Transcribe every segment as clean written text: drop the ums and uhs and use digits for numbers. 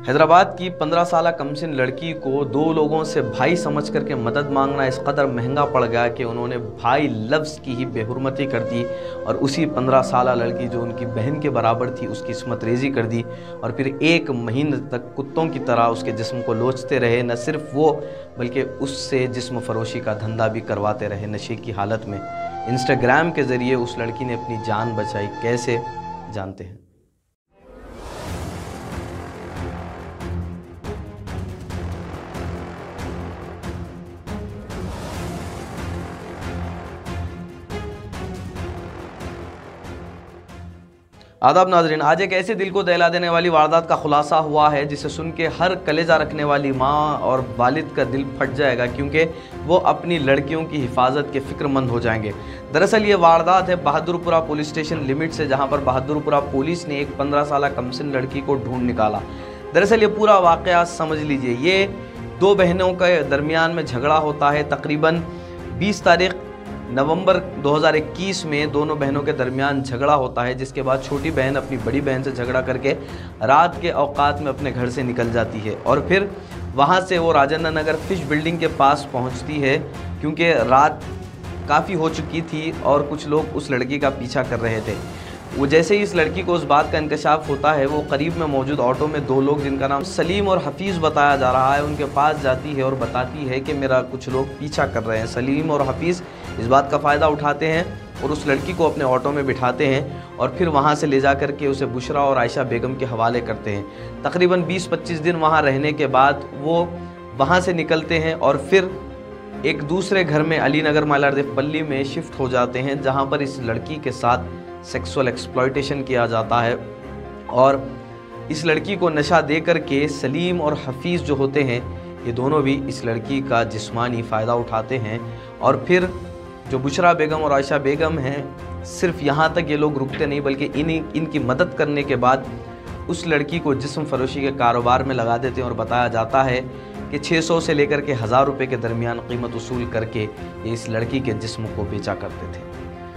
हैदराबाद की 15 साल कमसिन लड़की को दो लोगों से भाई समझ करके मदद मांगना इस कदर महंगा पड़ गया कि उन्होंने भाई लफ्ज़ की ही बेहुरमती कर दी और उसी 15 साल लड़की जो उनकी बहन के बराबर थी उसकी इस्मत रेज़ी कर दी और फिर 1 महीने तक कुत्तों की तरह उसके जिस्म को लोचते रहे। न सिर्फ वो बल्कि उससे जिस्म फरोशी का धंधा भी करवाते रहे नशे की हालत में। इंस्टाग्राम के ज़रिए उस लड़की ने अपनी जान बचाई, कैसे जानते हैं। आदाब नाजरीन, आज एक ऐसे दिल को दहला देने वाली वारदात का खुलासा हुआ है जिसे सुन के हर कलेजा रखने वाली माँ और वालिद का दिल फट जाएगा, क्योंकि वो अपनी लड़कियों की हिफाजत के फिक्रमंद हो जाएंगे। दरअसल ये वारदात है बहादुरपुरा पुलिस स्टेशन लिमिट से, जहाँ पर बहादुरपुरा पुलिस ने एक 15 साल कमसिन लड़की को ढूंढ निकाला। दरअसल ये पूरा वाक़या समझ लीजिए, ये 2 बहनों के दरमियान में झगड़ा होता है। तकरीबन 20 तारीख नवंबर 2021 में दोनों बहनों के दरमियान झगड़ा होता है, जिसके बाद छोटी बहन अपनी बड़ी बहन से झगड़ा करके रात के औकात में अपने घर से निकल जाती है और फिर वहां से वो राजेंद्र नगर फिश बिल्डिंग के पास पहुंचती है, क्योंकि रात काफ़ी हो चुकी थी और कुछ लोग उस लड़की का पीछा कर रहे थे। वो जैसे ही इस लड़की को उस बात का इंकशाफ होता है, वो करीब में मौजूद ऑटो में 2 लोग जिनका नाम सलीम और हफीज़ बताया जा रहा है, उनके पास जाती है और बताती है कि मेरा कुछ लोग पीछा कर रहे हैं। सलीम और हफीज़ इस बात का फ़ायदा उठाते हैं और उस लड़की को अपने ऑटो में बिठाते हैं और फिर वहाँ से ले जा कर के उसे बुशरा और आयशा बेगम के हवाले करते हैं। तकरीबन 20-25 दिन वहाँ रहने के बाद वो वहाँ से निकलते हैं और फिर एक दूसरे घर में अली नगर मालारदेव पल्ली में शिफ्ट हो जाते हैं, जहाँ पर इस लड़की के साथ सेक्सुअल एक्सप्लॉयटेशन किया जाता है और इस लड़की को नशा दे कर के सलीम और हफीज़ जो होते हैं ये दोनों भी इस लड़की का जिस्मानी फ़ायदा उठाते हैं। और फिर जो बुशरा बेगम और आयशा बेगम हैं, सिर्फ यहाँ तक ये लोग रुकते नहीं बल्कि इनकी मदद करने के बाद उस लड़की को जिस्म फरोशी के कारोबार में लगा देते हैं और बताया जाता है कि 600 से लेकर के 1000 रुपये के दरमियान कीमत वसूल करके ये इस लड़की के जिस्म को बेचा करते थे।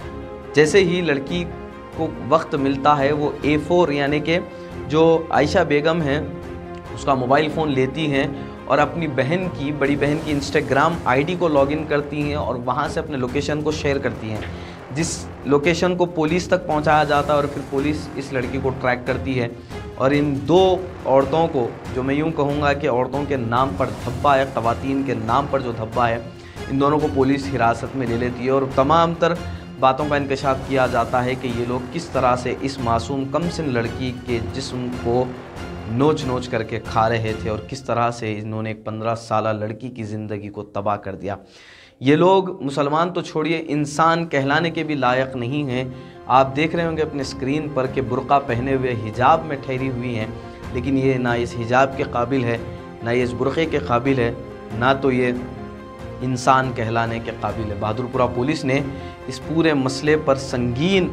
जैसे ही लड़की को वक्त मिलता है वो A4 यानी कि जो आयशा बेगम हैं उसका मोबाइल फ़ोन लेती हैं और अपनी बड़ी बहन की इंस्टाग्राम आईडी को लॉगिन करती हैं और वहाँ से अपने लोकेशन को शेयर करती हैं, जिस लोकेशन को पुलिस तक पहुँचाया जाता है और फिर पुलिस इस लड़की को ट्रैक करती है और इन 2 औरतों को, जो मैं यूँ कहूँगा कि औरतों के नाम पर धब्बा है, ख़वातीन के नाम पर जो धब्बा है, इन दोनों को पुलिस हिरासत में ले लेती है और तमाम तर बातों का इंकशाफ किया जाता है कि ये लोग किस तरह से इस मासूम कमसिन लड़की के जिस्म को नोच करके खा रहे थे और किस तरह से इन्होंने एक 15 साल लड़की की ज़िंदगी को तबाह कर दिया। ये लोग मुसलमान तो छोड़िए, इंसान कहलाने के भी लायक नहीं हैं। आप देख रहे होंगे अपने स्क्रीन पर कि बुर्का पहने हुए हिजाब में ठहरी हुई हैं, लेकिन ये ना इस हिजाब के काबिल है, ना ये इस बुर्क़े के काबिल है, ना तो ये इंसान कहलाने के काबिल है। बहादुरपुरा पुलिस ने इस पूरे मसले पर संगीन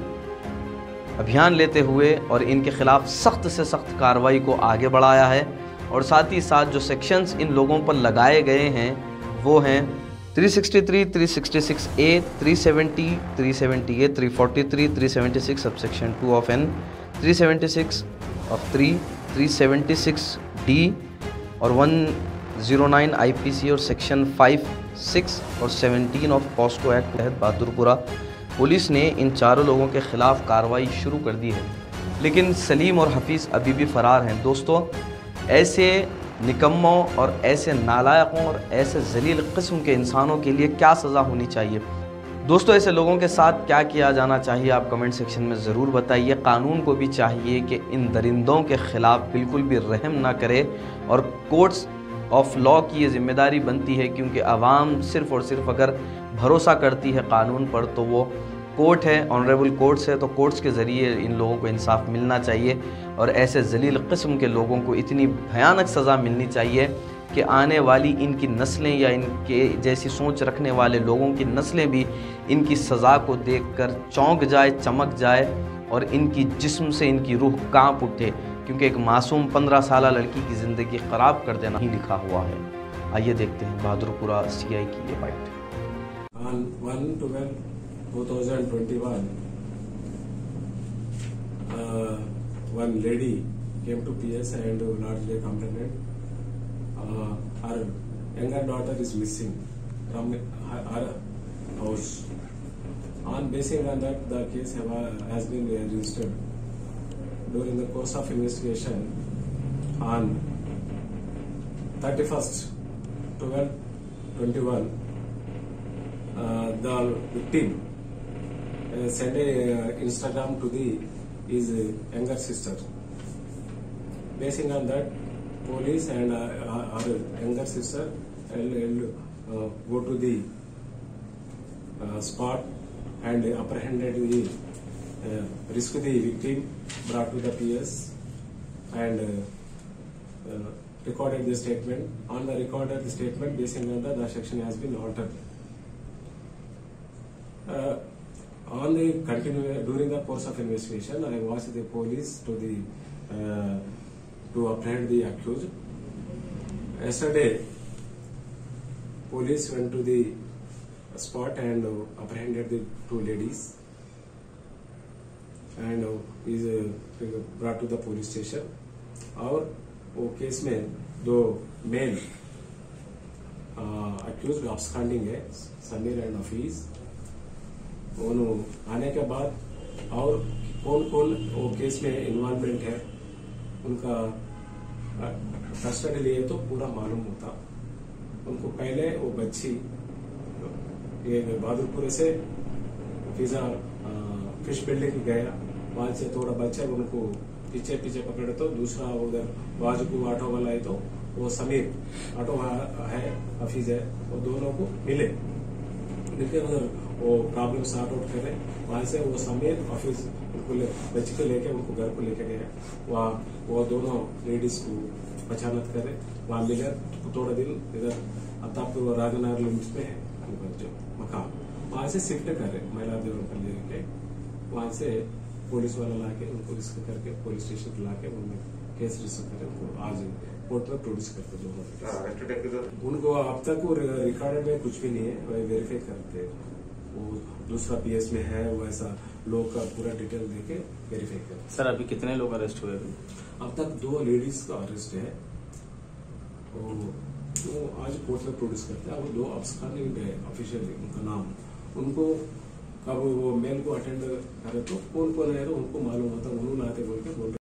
अभियान लेते हुए और इनके ख़िलाफ़ सख्त से सख्त कार्रवाई को आगे बढ़ाया है और साथ ही साथ जो सेक्शंस इन लोगों पर लगाए गए हैं वो हैं 363, 366A, 370, 378, 343, 376 subsection 2 of N, 376 of 3, 376D और 109 IPC और सेक्शन 5, 6 और 17 ऑफ पॉस्को एक्ट के तहत बहादुरपुरा पुलिस ने इन चारों लोगों के ख़िलाफ़ कार्रवाई शुरू कर दी है, लेकिन सलीम और हफीज़ अभी भी फ़रार हैं। दोस्तों, ऐसे निकम्मों और ऐसे नालायकों और ऐसे जलील किस्म के इंसानों के लिए क्या सज़ा होनी चाहिए? दोस्तों, ऐसे लोगों के साथ क्या किया जाना चाहिए, आप कमेंट सेक्शन में ज़रूर बताइए। कानून को भी चाहिए कि इन दरिंदों के ख़िलाफ़ बिल्कुल भी रहम ना करे और कोर्ट्स ऑफ लॉ की ये ज़िम्मेदारी बनती है, क्योंकि आवाम सिर्फ़ और सिर्फ अगर भरोसा करती है कानून पर तो वो कोर्ट है, ऑनरेबल कोर्ट्स है, तो कोर्ट्स के ज़रिए इन लोगों को इंसाफ मिलना चाहिए और ऐसे जलील किस्म के लोगों को इतनी भयानक सज़ा मिलनी चाहिए कि आने वाली इनकी नस्लें या इनके जैसी सोच रखने वाले लोगों की नस्लें भी इनकी सज़ा को देखकर चौंक जाए, चमक जाए और इनकी जिस्म से इनकी रूह कांप उठे, क्योंकि एक मासूम 15 साल लड़की की ज़िंदगी ख़राब कर देना ही लिखा हुआ है। आइए देखते हैं बहादुरपुरा CI की ये bite. On 1/12/2021, one lady came to PS and largely complained. Her younger daughter is missing from her house. On basing on that, the case has been registered. During the course of investigation, on 31st 12/21, the victim sent a Instagram to his younger sister. Basing on that, police and our younger sister go to the spot and apprehended rescued the victim, brought to the PS and recorded the statement. On the recorded statement, basing on that, the section has been altered. During the course of investigation, I watched the police to apprehend the accused. Yesterday, police went to the spot and apprehended the two ladies and is brought to the police station. और वो case में दो mail accused absconding है, Sameer and Hafeez. उन्होंने आने के बाद और कौन कौन वो केस में इन्वॉल्वमेंट है उनका कस्टडी लिए तो पूरा मालूम होता। उनको पहले वो बच्ची ये बहादुरपुर से पिज्जा फिश बिल्डिंग गया, वहां से थोड़ा बच्चा उनको पीछे पीछे पकड़े तो दूसरा उधर बाजू को ऑटो वाला है तो वो समीर ऑटो है हफीज है, वो दोनों को मिले उधर वो प्रॉब्लम सॉर्ट आउट करे। वहां से वो समीर हफीज उनको बच्ची को लेके उनको घर को लेके गया। वहाँ वो दोनों लेडीज को पहचानत करे, वहाँ मिले थोड़ा दिन इधर अतापुर राजनगर लिमिट्स में है उनका जो मकान, वहां से शिफ्ट करे महिला देवर को लेके। वहां से पुलिस वाला लाके उनको रिस्क करके पुलिस स्टेशन पे लाके उनमें केस रजिस्टर करे, उनको आज कोर्ट में प्रोड्यूस करते दोनों। उनको अब तक वो रिकॉर्ड में कुछ भी नहीं है, वही वेरीफाई करते वो दूसरा PS में है, वैसा लोग का पूरा डिटेल देके वेरीफाई करते। सर अभी कितने लोग अरेस्ट हुए? अब तक 2 लेडीज का अरेस्ट है, वो आज कोर्ट में प्रोड्यूस करते हैं। वो 2 अब्सकॉन्डिंग है ऑफिशियली उनका नाम, उनको कब वो मेल को अटेंड करे तो कौन कौन है तो उनको मालूम होता, उन्होंने आते बोल के बोल